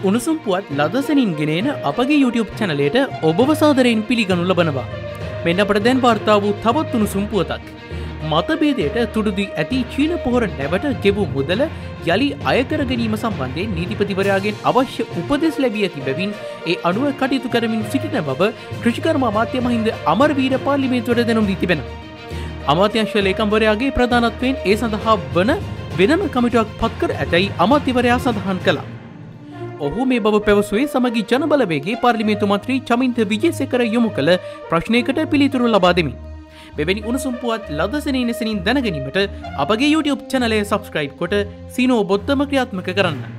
උණුසුම් පුවත් ලදසනින් ගෙනෙන අපගේ YouTube චැනලයට ඔබව සාදරයෙන් පිළිගනු ලබනවා. මෙන්න අපට දැන් වාර්තා වූ තවත් උණුසුම් පුවතක්. මතභේදයට තුඩුදී ඇති චීන පොහොර නැවට ගෙවූ මුදල යලි අයකර ගැනීම සම්බන්ධයෙන් නීතිපතිවරයාගෙන් අවශ්‍ය උපදෙස් ලැබී ඇති බැවින් ඒ අනුව කටයුතු කරමින් සිටින බව කෘෂිකර්ම අමාත්‍ය මහින්ද අමරවීර පාර්ලිමේන්තුවට දැනුම් දී තිබෙනවා. අමාත්‍යාංශ ලේකම්වරයාගේ ප්‍රධානත්වයෙන් ඒ සඳහා වන වෙනම කමිටුවක් පත්කර ඇතැයි අමාත්‍යවරයා සඳහන් කළා. ඔහු මේ බව පැවසුවේ සමගි ජනබලවේගේ පාර්ලිමේන්තු මන්ත්‍රී චමින්ත විජේසේකර යොමු කළ ප්‍රශ්නයකට පිළිතුරු ලබා දෙමින්. මෙවැනි උණුසුම් පුවත් ලදසනින් දැනගැනීමට අපගේ YouTube චැනලය සබ්ස්ක්‍රයිබ් කොට සීනෝ බොත්තම ක්‍රියාත්මක කරන්න.